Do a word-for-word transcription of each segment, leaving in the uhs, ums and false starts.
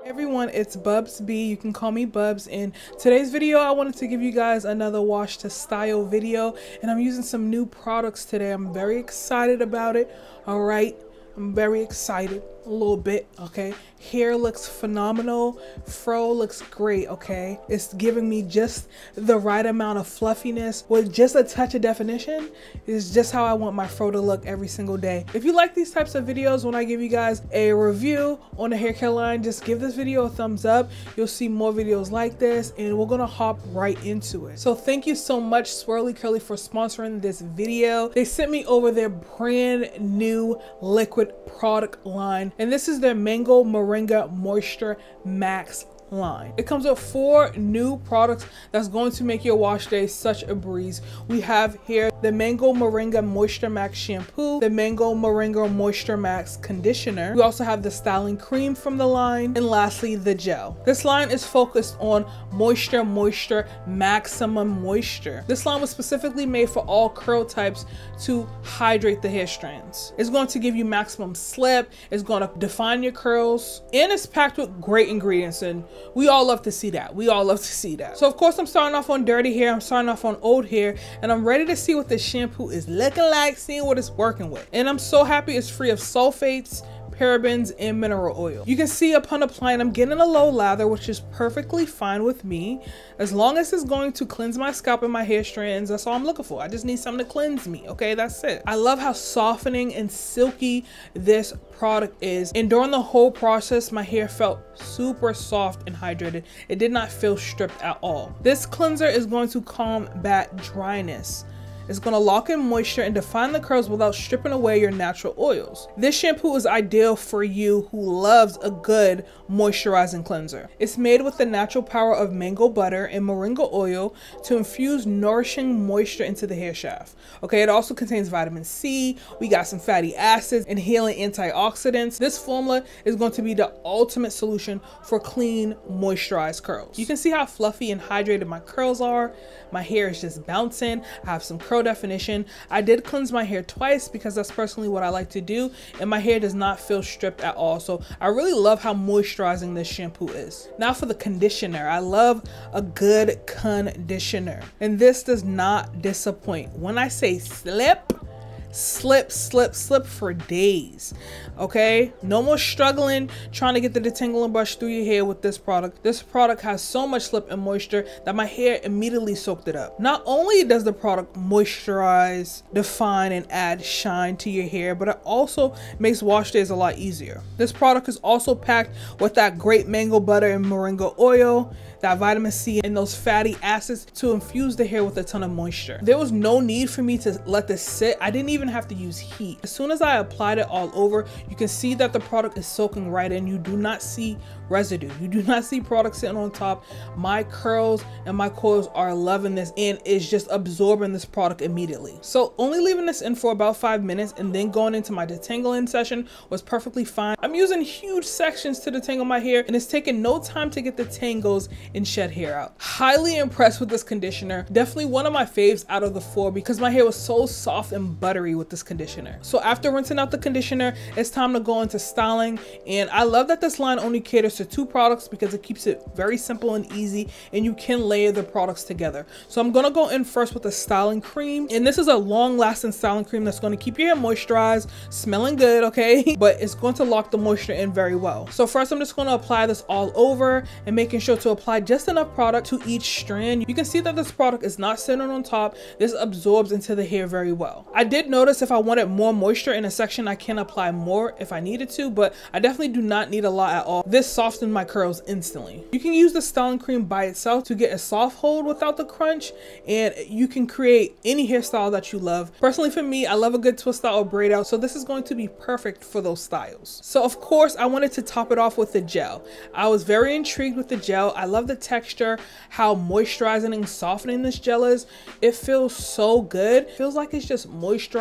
Everyone, it's Bubs B. You can call me Bubs. In today's video, I wanted to give you guys another wash to style video, and I'm using some new products today. I'm very excited about it. All right, I'm very excited a little bit. Okay, hair looks phenomenal, fro looks great. Okay, it's giving me just the right amount of fluffiness with just a touch of definition. Is just how I want my fro to look every single day. If you like these types of videos when I give you guys a review on the hair care line, just give this video a thumbs up. You'll see more videos like this, and we're gonna hop right into it. So thank you so much Swirly Curly for sponsoring this video. They sent me over their brand new liquid product line, and this is their Mango Moringa Moisture Max line. It comes with four new products that's going to make your wash day such a breeze. We have here the Mango Moringa Moisture Max shampoo, the Mango Moringa Moisture Max conditioner. We also have the styling cream from the line, and lastly the gel. This line is focused on moisture, moisture, maximum moisture. This line was specifically made for all curl types to hydrate the hair strands. It's going to give you maximum slip, it's going to define your curls, and it's packed with great ingredients, and we all love to see that. We all love to see that. So of course I'm starting off on dirty hair, I'm starting off on old hair, and I'm ready to see what this shampoo is looking like, seeing what it's working with. And I'm so happy it's free of sulfates, parabens, and mineral oil. You can see upon applying, I'm getting a low lather, which is perfectly fine with me. As long as it's going to cleanse my scalp and my hair strands, that's all I'm looking for. I just need something to cleanse me, okay? That's it. I love how softening and silky this product is. And during the whole process, my hair felt super soft and hydrated. It did not feel stripped at all. This cleanser is going to combat dryness. It's going to lock in moisture and define the curls without stripping away your natural oils. This shampoo is ideal for you who loves a good moisturizing cleanser. It's made with the natural power of mango butter and moringa oil to infuse nourishing moisture into the hair shaft. Okay, it also contains vitamin C, we got some fatty acids and healing antioxidants. This formula is going to be the ultimate solution for clean, moisturized curls. You can see how fluffy and hydrated my curls are. My hair is just bouncing. I have some curl definition. I did cleanse my hair twice because that's personally what I like to do, and my hair does not feel stripped at all. So I really love how moisturizing this shampoo is. Now for the conditioner. I love a good conditioner, and this does not disappoint. When I say slip, slip, slip, slip for days. Okay, no more struggling trying to get the detangling brush through your hair with this product. This product has so much slip and moisture that my hair immediately soaked it up. Not only does the product moisturize, define, and add shine to your hair, but it also makes wash days a lot easier. This product is also packed with that great mango butter and moringa oil, that vitamin C, and those fatty acids to infuse the hair with a ton of moisture. There was no need for me to let this sit. I didn't even have to use heat. As soon as I applied it all over, you can see that the product is soaking right in. You do not see residue. You do not see product sitting on top. My curls and my coils are loving this, and it's just absorbing this product immediately. So only leaving this in for about five minutes and then going into my detangling session was perfectly fine. I'm using huge sections to detangle my hair, and it's taking no time to get the tangles and shed hair out. Highly impressed with this conditioner. Definitely one of my faves out of the four because my hair was so soft and buttery with this conditioner. So after rinsing out the conditioner, it's time to go into styling, and I love that this line only caters to two products because it keeps it very simple and easy, and you can layer the products together. So I'm gonna go in first with the styling cream, and this is a long-lasting styling cream that's going to keep your hair moisturized, smelling good, okay? But it's going to lock the moisture in very well. So first I'm just going to apply this all over and making sure to apply just enough product to each strand. You can see that this product is not sitting on top. This absorbs into the hair very well. I did notice if I wanted more moisture in a section, I can apply more if I needed to, but I definitely do not need a lot at all. This softened my curls instantly. You can use the styling cream by itself to get a soft hold without the crunch, and you can create any hairstyle that you love. Personally for me, I love a good twist out or braid out, so this is going to be perfect for those styles. So of course I wanted to top it off with the gel. I was very intrigued with the gel. I love the texture, how moisturizing and softening this gel is. It feels so good. It feels like it's just moisturized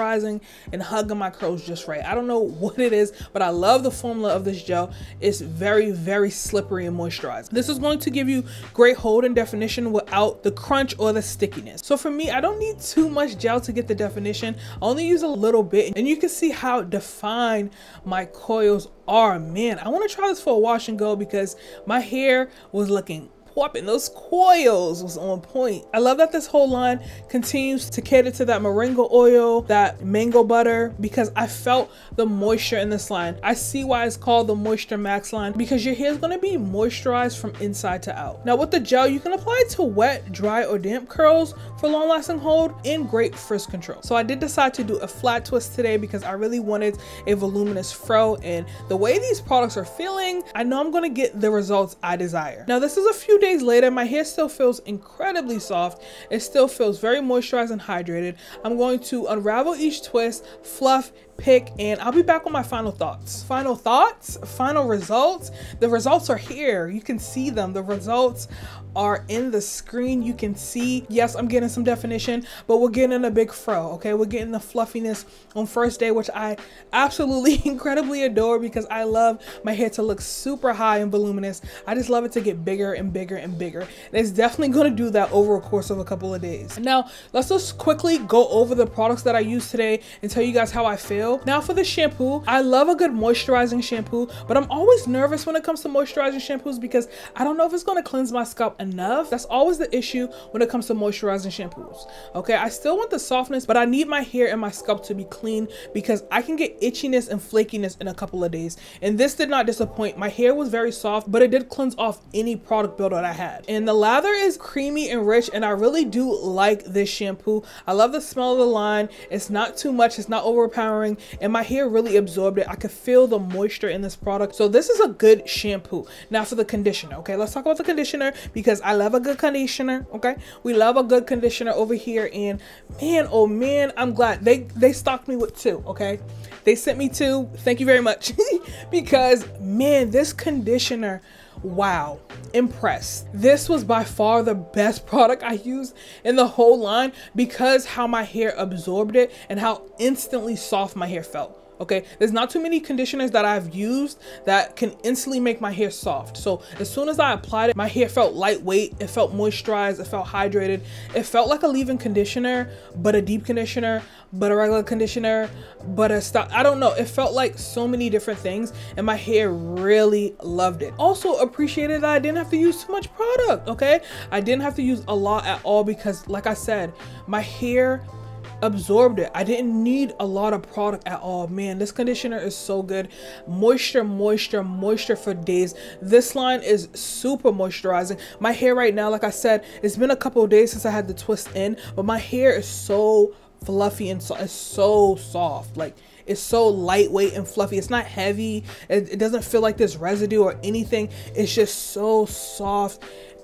moisturizing and hugging my curls just right. I don't know what it is, but I love the formula of this gel. It's very, very slippery and moisturizing. This is going to give you great hold and definition without the crunch or the stickiness. So for me, I don't need too much gel to get the definition. I only use a little bit, and you can see how defined my coils are. Man, I want to try this for a wash and go because my hair was looking popping. Those coils was on point. I love that this whole line continues to cater to that moringa oil, that mango butter, because I felt the moisture in this line. I see why it's called the Moisture Max line, because your hair is going to be moisturized from inside to out. Now with the gel, you can apply it to wet, dry, or damp curls for long lasting hold and great frizz control. So I did decide to do a flat twist today because I really wanted a voluminous fro, and the way these products are feeling, I know I'm going to get the results I desire. Now this is a few days later. My hair still feels incredibly soft. It still feels very moisturized and hydrated. I'm going to unravel each twist, fluff, pick, and I'll be back on my final thoughts. Final thoughts, final results. The results are here. You can see them. The results are in the screen. You can see, yes, I'm getting some definition, but we're getting a big fro, okay? We're getting the fluffiness on first day, which I absolutely incredibly adore because I love my hair to look super high and voluminous. I just love it to get bigger and bigger and bigger. And it's definitely going to do that over a course of a couple of days. Now, let's just quickly go over the products that I used today and tell you guys how I feel. Now for the shampoo, I love a good moisturizing shampoo, but I'm always nervous when it comes to moisturizing shampoos because I don't know if it's going to cleanse my scalp enough. That's always the issue when it comes to moisturizing shampoos. Okay, I still want the softness, but I need my hair and my scalp to be clean because I can get itchiness and flakiness in a couple of days. And this did not disappoint. My hair was very soft, but it did cleanse off any product builder that I had. And the lather is creamy and rich, and I really do like this shampoo. I love the smell of the line. It's not too much, it's not overpowering, and my hair really absorbed it. I could feel the moisture in this product. So this is a good shampoo. Now for the conditioner, okay, let's talk about the conditioner because I love a good conditioner. Okay, we love a good conditioner over here, and man, oh man, I'm glad they they stocked me with two. Okay, they sent me two. Thank you very much. Because man, this conditioner, wow, impressed. This was by far the best product I used in the whole line because how my hair absorbed it and how instantly soft my hair felt. Okay, there's not too many conditioners that I've used that can instantly make my hair soft. So as soon as I applied it, my hair felt lightweight, it felt moisturized, it felt hydrated. It felt like a leave-in conditioner, but a deep conditioner, but a regular conditioner, but a stop. I don't know, it felt like so many different things, and my hair really loved it. Also appreciated that I didn't have to use too much product, okay? I didn't have to use a lot at all because, like I said, my hair absorbed it. I didn't need a lot of product at all. Man, this conditioner is so good. Moisture, moisture, moisture for days. This line is super moisturizing. My hair right now, like I said, it's been a couple of days since I had the twist in, but my hair is so fluffy and so it's so soft. Like, it's so lightweight and fluffy. It's not heavy. It, it doesn't feel like there's residue or anything. It's just so soft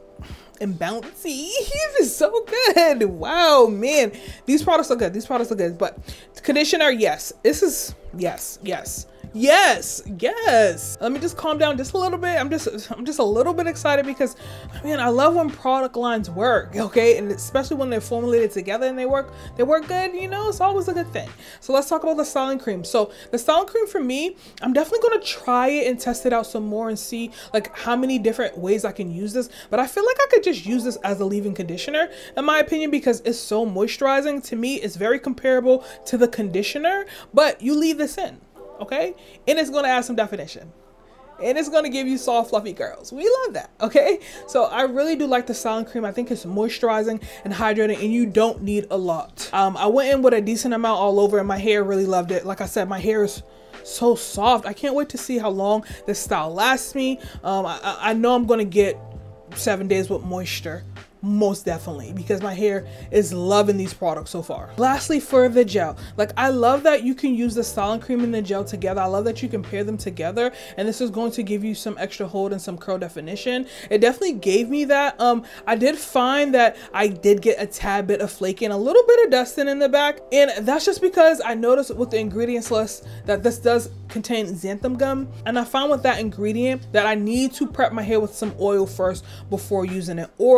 and bouncy. It's so good. Wow, man, these products are good. These products are good. But conditioner, yes, this is yes, yes. Yes, yes. Let me just calm down just a little bit. I'm just I'm just a little bit excited because, man, I love when product lines work, okay? And especially when they're formulated together and they work, they work good, you know, it's always a good thing. So let's talk about the styling cream. So the styling cream for me, I'm definitely gonna try it and test it out some more and see like how many different ways I can use this. But I feel like I could just use this as a leave-in conditioner, in my opinion, because it's so moisturizing. To me, it's very comparable to the conditioner, but you leave this in. Okay, and it's gonna add some definition and it's gonna give you soft fluffy curls. We love that. Okay, so I really do like the styling cream. I think it's moisturizing and hydrating, and you don't need a lot. um I went in with a decent amount all over, and my hair really loved it. Like I said, my hair is so soft. I can't wait to see how long this style lasts me. um I, I know I'm gonna get seven days with moisture, most definitely, because my hair is loving these products so far. Lastly, for the gel, like I love that you can use the styling cream and the gel together. I love that you can pair them together, and this is going to give you some extra hold and some curl definition. It definitely gave me that. um I did find that I did get a tad bit of flaking, a little bit of dusting in the back, and that's just because I noticed with the ingredients list that this does contain xanthan gum, and I found with that ingredient that I need to prep my hair with some oil first before using it, or a little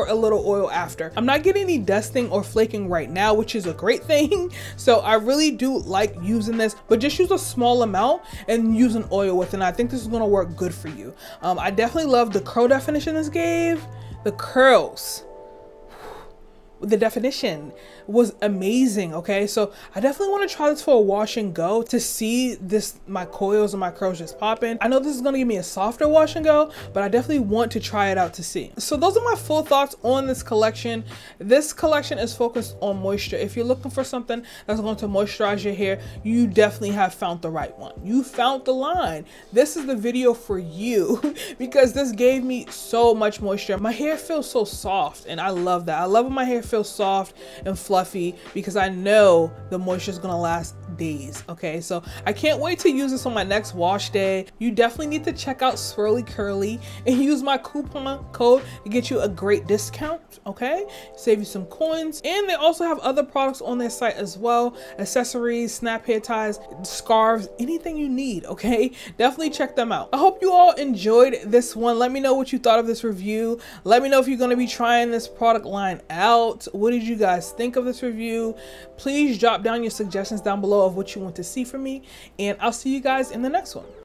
oil after. I'm not getting any dusting or flaking right now, which is a great thing. So I really do like using this, but just use a small amount and use an oil with it. And I think this is gonna work good for you. Um, I definitely love the curl definition this gave. The curls, the definition was amazing. Okay, so I definitely want to try this for a wash and go to see this, my coils and my curls just popping. I know this is going to give me a softer wash and go, but I definitely want to try it out to see. So those are my full thoughts on this collection. This collection is focused on moisture. If you're looking for something that's going to moisturize your hair, you definitely have found the right one. You found the line. This is the video for you because this gave me so much moisture. My hair feels so soft and I love that. I love when my hair feels soft and fluffy because I know the moisture is gonna last days. Okay, so I can't wait to use this on my next wash day. You definitely need to check out Swirly Curly and use my coupon code to get you a great discount. Okay, save you some coins. And they also have other products on their site as well, accessories, snap hair ties, scarves, anything you need. Okay, definitely check them out. I hope you all enjoyed this one. Let me know what you thought of this review. Let me know if you're going to be trying this product line out. What did you guys think of this review? Please drop down your suggestions down below of what you want to see from me, and I'll see you guys in the next one.